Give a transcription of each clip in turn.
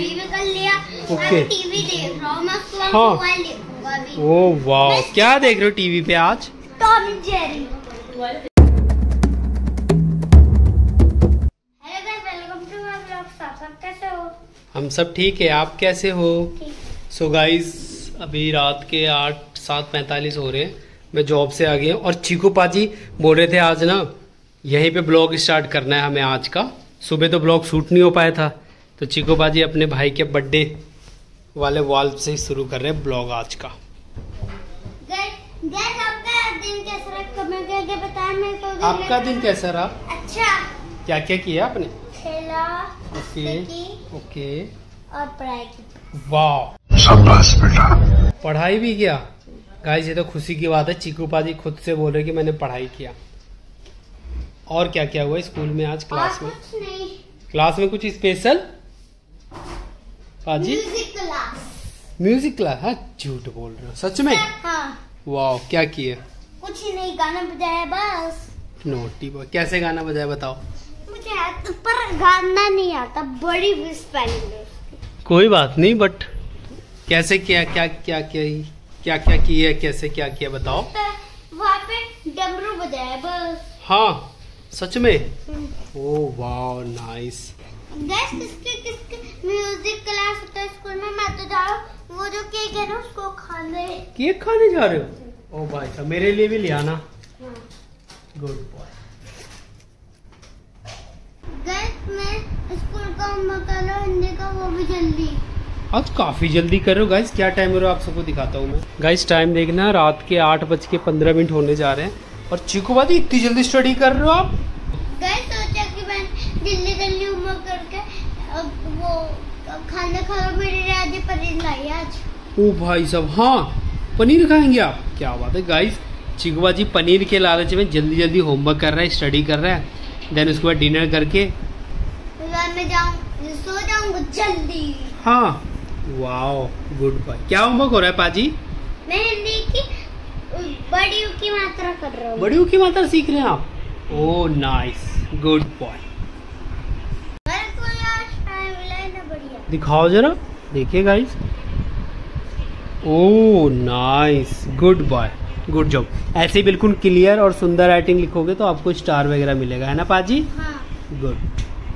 Study भी कर लिया। ओके। टीवी देख रहा हूँ मैं, हाँ। मोबाइल देखूंगा अभी। ओह वाह, क्या देख रहे हो टीवी पे आज? Tom and Jerry. सब कैसे हो? हम सब ठीक है, आप कैसे हो? सो गाइस, अभी रात के 7:45 हो रहे हैं। मैं जॉब से आ गया और चीकू पाजी बोल रहे थे आज ना यहीं पे ब्लॉग स्टार्ट करना है हमें आज का। सुबह तो ब्लॉग शूट नहीं हो पाया था, तो चीकू पाजी अपने भाई के बर्थडे वाले वॉल से ही शुरू कर रहे हैं ब्लॉग आज का। आपका दिन कैसा रहा? अच्छा। क्या क्या किया आपने? खेला, ओके और पढ़ाई की। वाह, शाबाश बेटा। पढ़ाई भी किया। गाइस ये तो खुशी की बात है, चीकू पाजी खुद से बोल रहे कि मैंने पढ़ाई किया। और क्या क्या हुआ स्कूल में आज क्लास में? कुछ नहीं। क्लास में कुछ स्पेशल? पाजी म्यूजिक क्लास? हाँ, झूठ बोल रहे हो, सच में? हाँ। वाह, क्या किए? कुछ ही नहीं, गाना बजाया बस। Naughty boy. कैसे गाना बजाया बताओ? मुझे पर गाना नहीं आता, बड़ी स्पेलिंग है। कोई बात नहीं, बट कैसे किया, क्या क्या क्या क्या किया, कैसे क्या किया बताओ? वहाँ पे डमरू बजाया बस। हाँ, सच में? ओह वाह, नाइस। गैस किसके म्यूजिक क्लास होता है स्कूल में, मैं तो जा रहा हूँ। वो जो केक है ना उसको खाने। केक खाने जा रहे हो? ओ भाई साहब, मेरे लिए भी ले आना। Good boy. गैस मैं स्कूल का होमवर्क कर रहा हूँ, हिंदी का, वो भी जल्दी। आज काफी जल्दी कर रहे हो गाइस। क्या टाइम हो रहा है आप सबको दिखाता हूँ मैं। गाइस टाइम देखना, रात के 8:15 होने जा रहे हैं और चीकू बाजी इतनी जल्दी स्टडी कर रहे हो आप? गैस सोचा कि मैं जल्दी होमवर्क करके अब वो खाना खा लो, मेरे लिए आधी पनीर लाई आज। ओ भाई साहब, हाँ पनीर खाएंगे आप? क्या बात है गाइस, चीकू बाजी पनीर के लालच में जल्दी जल्दी होमवर्क कर रहा है, स्टडी कर रहा है। देन उसके बाद डिनर करके मैं सो जाऊंगा जल्दी। हाँ, वाओ, गुड बॉय। क्या होमवर्क हो रहा है पाजी? मैं हिंदी की बड़ी की मात्रा कर रहा हूँ। बड़ी की मात्रा सीख रहे हैं आप? Oh nice, good boy. दिखाओ जरा, देखिए guys. Oh nice, good boy, good job. ऐसे ही बिल्कुल क्लियर और सुंदर राइटिंग लिखोगे तो आपको स्टार वगैरह मिलेगा, है ना पाजी? हाँ। गुड।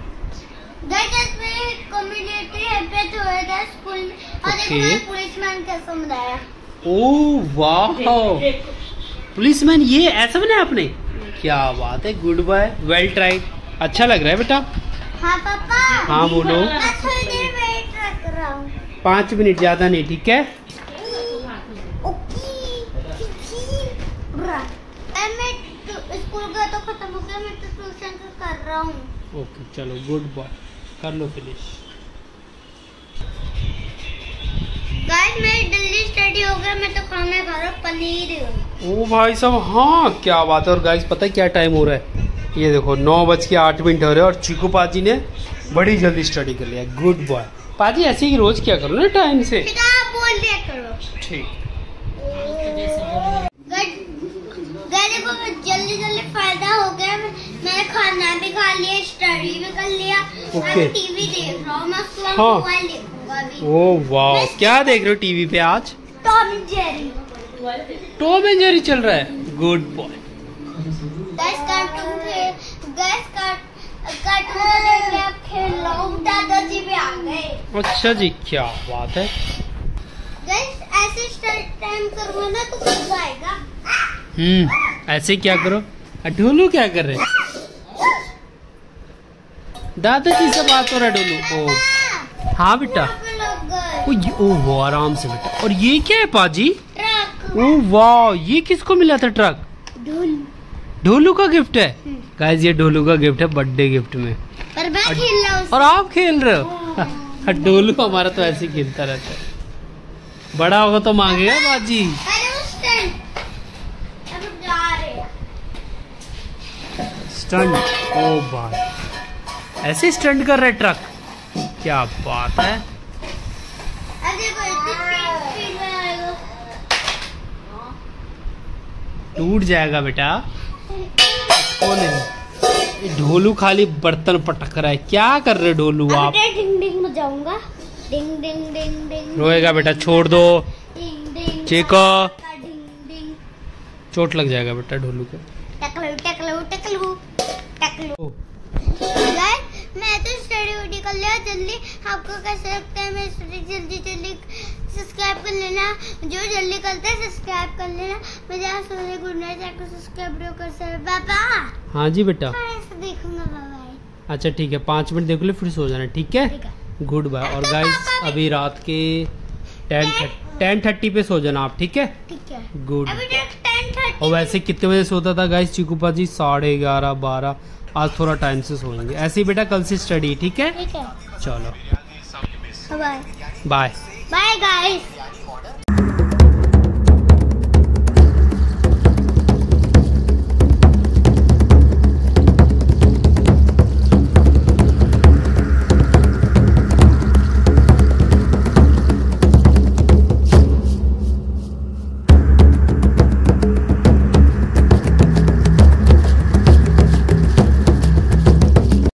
स्कूल में और देखो पुलिसमैन कैसा बनाया। ओह वाह, पुलिसमैन ये ऐसा बनाया आपने? क्या बात है, गुड बॉय, वेल ट्राइड। अच्छा लग रहा है बेटा। हाँ पापा। हाँ बोलो। मैं थोड़ी देर वेट कर रहा हूँ। 5 मिनट, ज्यादा नहीं, ठीक है? मैं स्कूल का तो खत्म हो गया, मैं तो ट्यूशन कर रहा हूँ। ओके चलो, गुड बॉय, कर लो फिनिश। गाइस मेरी जल्दी स्टडी हो गया, मैं तो खाना खा रहा हूँ, पनीर। ओ भाई साहब, हाँ क्या बात है। और गाइस पता है क्या टाइम हो रहा है? ये देखो 9:08 हो रहे हैं और चीकू पाजी ने बड़ी जल्दी स्टडी कर लिया। गुड बॉय पाजी, ऐसे ही रोज क्या करो ना टाइम से। बोल दिया करो। ठीक। जल्दी फायदा हो गया, मैंने खाना भी खा लिया, स्टडी भी कर लिया। ओके। टीवी देख रहा हूँ मैं, हाँ। मोबाइल देखूंगा अभी। ओह वाह, क्या देख रहे हो टीवी पे आज? Tom and Jerry. Tom and Jerry चल रहा है? Good boy. कार्टून देख के अब खेल रहा हूँ, दादाजी भी आ गए। अच्छा जी, क्या बात है। ऐसे टाइम करूँगा ना तो मजा आएगा। ऐसे क्या करो? ढोलू क्या कर रहे? दादाजी से बात हो रहा है ढोलू। ओ हाँ बेटा। ओह आराम से बेटा। और ये क्या है पाजी? ट्रक। ओह वाह, ये किसको मिला था ट्रक? ढोलू का गिफ्ट है गाइस, ये ढोलू का गिफ्ट है बर्थडे गिफ्ट में। पर मैं खेल रहा हूँ। और आप खेल रहे हो? ढोलू हमारा तो ऐसे ही खेलता रहता है, बड़ा होगा तो मांगेगा बाजी। स्टंट? ओ भाई, ऐसे स्टंट कर रहे ट्रक, क्या बात है। टूट जाएगा बेटा। कौन है ढोलू? खाली बर्तन पटक रहा है। क्या कर रहे ढोलू आप? डिंग डिंग बजाऊंगा। डिंग डिंग डिंग डिंग। रोएगा बेटा, छोड़ दो। डिंग डिंग चीको। डिंग डिंग। चोट लग जाएगा बेटा ढोलू को। टकलू टकलू टकलू टकलू। मैं तो स्टडी वडी कर लिया जल्दी। आपको कैसे लगता है मैं स्टडी जल्दी जल्दी? सब्सक्राइब कर लेना, जो जल्दी करते हैं सब्सक्राइब कर लेना। मैं जहाँ सोने गुड नाइट आपको सब्सक्राइब कर सकते पापा। हाँ जी बेटा, ऐसे देखूंगा बाबा। अच्छा ठीक है, 5 मिनट देख लो फिर सो जाना, ठीक है? Good bye. और गाइस अभी रात के 10:30 पे सो जाना आप, ठीक है? ठीक है। गुड। अभी 10:30। और वैसे कितने बजे सोता था गाइस चीकू पाजी? 11:30 12। आज थोड़ा टाइम से सोएंगे। ऐसे ही बेटा कल से स्टडी, ठीक है? ठीक है। चलो बाय बाय। Bye guys.